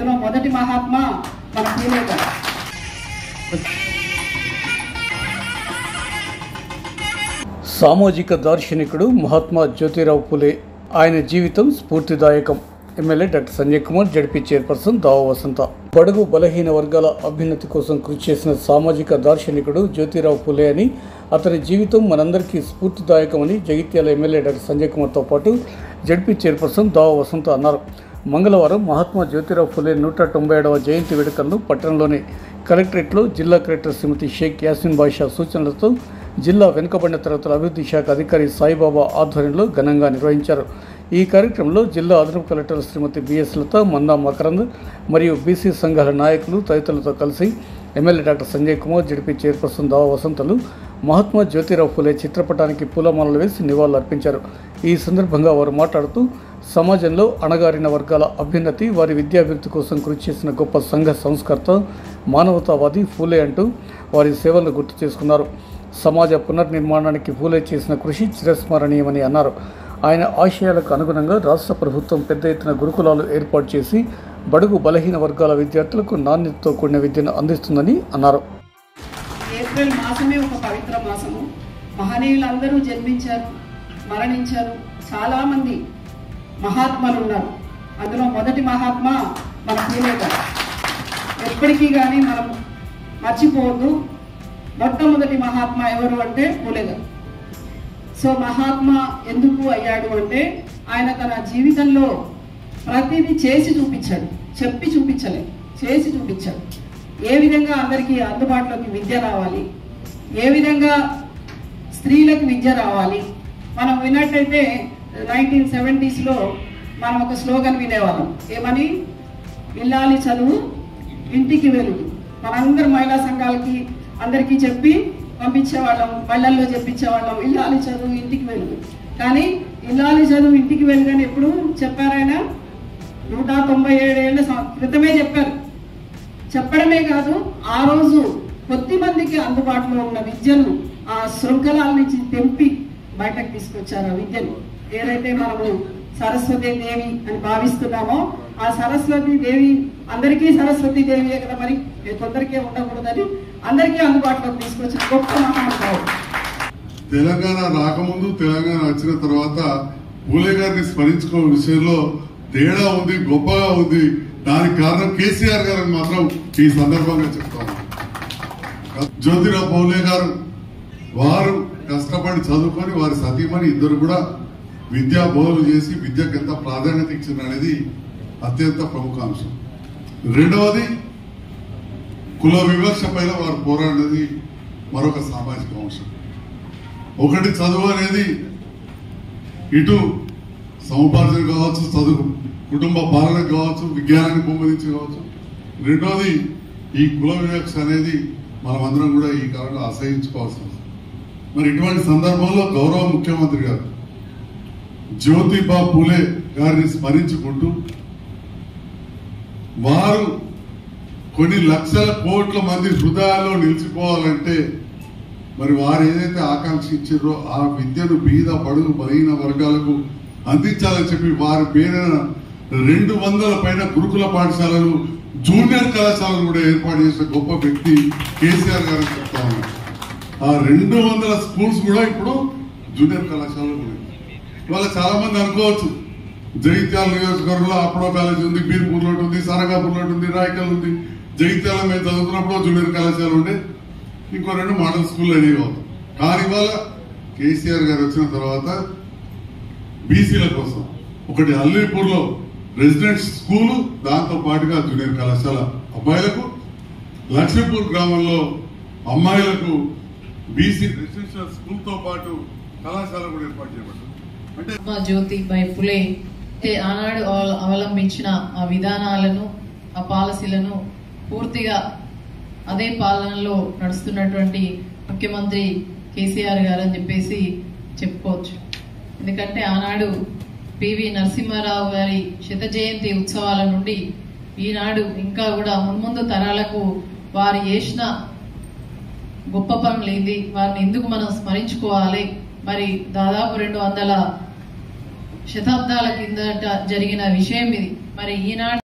మొదటి మహాత్మా మన పూలే గారు. సామాజిక దార్శనికుడు మహాత్మా జ్యోతిరావు పూలే. ఆయన జీవితం స్ఫూర్తిదాయకం. MLA doctor Sanjay Kumar, ZP chairperson Dava Vasantha. బడుగు బలహీన వర్గాల అభ్యున్నతి కోసం కృషి చేసిన సామాజిక దార్శనికుడు జ్యోతిరావు పూలే అని, అతని జీవితం మనందరికీ స్ఫూర్తిదాయకమని జగిత్యాల ఎమ్మెల్యే డాక్టర్ సంజయ్ కుమార్తో పాటు జడ్పీ చైర్పర్సన్ దావ వసంత అన్నారు. మంగళవారం మహాత్మా జ్యోతిరావు పూలే 197వ జయంతి వేడుకలను పట్టణంలోని కలెక్టరేట్లో జిల్లా కలెక్టర్ శ్రీమతి షేక్ యాస్మిన్ బాషా సూచనలతో జిల్లా వెనుకబడిన తరగతుల అభివృద్ధి శాఖ అధికారి సాయిబాబా ఆధ్వర్యంలో ఘనంగా నిర్వహించారు. ఈ కార్యక్రమంలో జిల్లా అదనపు కలెక్టర్ శ్రీమతి బిఎస్ లత, మందా మకరంద్ మరియు బీసీ సంఘాల నాయకులు తదితరులతో కలిసి MLA doctor Sanjay Kumar, ZP chairperson Dava వసంతలు మహాత్మా జ్యోతిరావు పూలే చిత్రపటానికి పూలమాలలు వేసి నివాళులర్పించారు. ఈ సందర్భంగా వారు మాట్లాడుతూ సమాజంలో అణగారిన వర్గాల అభ్యున్నతి, వారి విద్యాభివృద్ధి కోసం కృషి చేసిన గొప్ప సంఘ సంస్కర్త, మానవతావాది పూలే అంటూ వారి సేవలను గుర్తు చేసుకున్నారు. సమాజ పునర్నిర్మాణానికి పూలే చేసిన కృషి చిరస్మరణీయమని అన్నారు. ఆయన ఆశయాలకు అనుగుణంగా రాష్ట్ర ప్రభుత్వం పెద్ద ఎత్తున గురుకులాలు ఏర్పాటు చేసి బడుగు బలహీన వర్గాల విద్యార్థులకు నాణ్యతతో కూడిన విద్యను అందిస్తుందని అన్నారు. ఏప్రిల్ మాసమే ఒక పవిత్ర మాసము. మహనీయులందరూ జన్మించారు, మరణించారు. చాలామంది మహాత్మలు ఉన్నారు. అందులో మొదటి మహాత్మా మన పూలే గారు. ఎప్పటికీ కానీ మనం మర్చిపోవద్దు. మొట్టమొదటి మహాత్మా ఎవరు అంటే పూలే గారు. సో మహాత్మా ఎందుకు అయ్యాడు అంటే ఆయన తన జీవితంలో ప్రతిదీ చేసి చూపించాడు. చెప్పి చూపించలే, చేసి చూపించాడు. ఏ విధంగా అందరికీ అందుబాటులోకి విద్య రావాలి, ఏ విధంగా స్త్రీలకు విద్య రావాలి. మనం విన్నట్టయితే 1970s మనం ఒక స్లోగన్ వినేవాళ్ళం. ఏమని? ఇల్లాలి చదువు, ఇంటికి వెలుగు. మనందరూ మహిళా సంఘాలకి అందరికీ చెప్పి పంపించేవాళ్ళం, పల్లెల్లో చెప్పించేవాళ్ళం, ఇల్లాలి చదువు, ఇంటికి వెలుగు. కానీ ఇల్లాలి చదువు, ఇంటికి వెలుగు అని ఎప్పుడు చెప్పారాయన? 197 ఏళ్ల క్రితమే చెప్పారు. చెప్పడమే కాదు, ఆ రోజు కొద్ది మందికి అందుబాటులో ఉన్న విద్యను ఆ శృంఖలాల నుంచి తెంపి బయటకు తీసుకొచ్చారు. ఆ విద్యను ఏదైతే మనము సరస్వతి దేవి అని భావిస్తున్నామో ఆ సరస్వతి దేవి అందరికీ సరస్వతి దేవియే కదా, మరి కొందరికే ఉండకూడదని అందరికీ అందుబాటులోకి తీసుకొచ్చిన గొప్ప మహానుభావుడు. తెలంగాణ రాకముందు, తెలంగాణ వచ్చిన తర్వాత పూలే గారిని స్మరించుకునే విషయంలో తేడా ఉంది, గొప్పగా ఉంది. దానికి కారణం కేసీఆర్ గారిని మాత్రం ఈ సందర్భంగా చెప్తాను. జ్యోతిరావు పూలే గారు వారు కష్టపడి చదువుకొని వారి సతీమణి ఇద్దరు కూడా విద్యా బోధనలు చేసి విద్యకు ఎంత ప్రాధాన్యత ఇచ్చింది అనేది అత్యంత ప్రముఖ అంశం. రెండవది, కుల వివక్ష పైన వారు పోరాడినది మరొక సామాజిక అంశం. ఒకటి చదువు అనేది ఇటు సముపార్జన కావచ్చు, చదువు కుటుంబ పాలన కావచ్చు, విజ్ఞానాన్ని పెంపొందించి కావచ్చు. రెండోది ఈ కుల వివక్ష అనేది మనమందరం కూడా ఈ కాలంలో అసహించుకోవాల్సి వస్తుంది. మరి ఇటువంటి సందర్భంలో గౌరవ ముఖ్యమంత్రి గారు జ్యోతిబా పూలే గారిని స్మరించుకుంటూ వారు కొన్ని లక్షల కోట్ల మంది హృదయాల్లో నిలిచిపోవాలంటే మరి వారు ఏదైతే ఆకాంక్షించారో ఆ విద్యను బీద బడుగు బలహీన వర్గాలకు అందించాలని చెప్పి వారి పేరున 200 పైన గురుకుల పాఠశాలలు, జూనియర్ కళాశాలలు కూడా ఏర్పాటు చేసిన గొప్ప వ్యక్తి కేసీఆర్ గారు చెప్తా ఉన్నారు. ఆ 200 స్కూల్స్ కూడా ఇప్పుడు జూనియర్ కళాశాలలు ఉన్నాయి. ఇవాళ చాలా మంది అనుకోవచ్చు, జగిత్యాల నియోజకవర్గంలో అప్పుడో కాలేజీ ఉంది, బీర్పూర్లో ఉంది, సరగాపూర్లో ఉంది, రాయకల్ ఉంది. జగిత్యాల మేము చదువుతున్నప్పుడు జూనియర్ కళాశాల ఉండే, ఇంకో 2 మోడల్ స్కూల్ అనేవి అవుతాయి. కానీ ఇవాళ కేసీఆర్ గారు వచ్చిన తర్వాత బీసీల కోసం ఒకటి అల్లీపూర్లో రెసిడెంట్ స్కూలు, దాంతో పాటుగా జూనియర్ కళాశాల అబ్బాయిలకు, లక్ష్మీపూర్ గ్రామంలో అమ్మాయిలకు బీసీ రెసిడెన్షియల్ స్కూల్ తో పాటు కళాశాల కూడా ఏర్పాటు చేయబడ్డారు. అంటే జ్యోతిబా పూలే ఆనాడు అవలంబించిన ఆ విధానాలను, ఆ పాలసీలను పూర్తిగా అదే పాలనలో నడుస్తున్నటువంటి ముఖ్యమంత్రి కేసీఆర్ గారు అని చెప్పేసి చెప్పుకోవచ్చు. ఎందుకంటే ఆనాడు పివి నరసింహారావు గారి 100వ జయంతి ఉత్సవాల నుండి ఈనాడు ఇంకా కూడా మున్ముందు తరాలకు వారు చేసిన గొప్ప పనులు ఏంది, వారిని ఎందుకు మనం స్మరించుకోవాలి. మరి దాదాపు 200 శతాబ్దాల కిందట జరిగిన విషయం ఇది. మరి ఈనాడు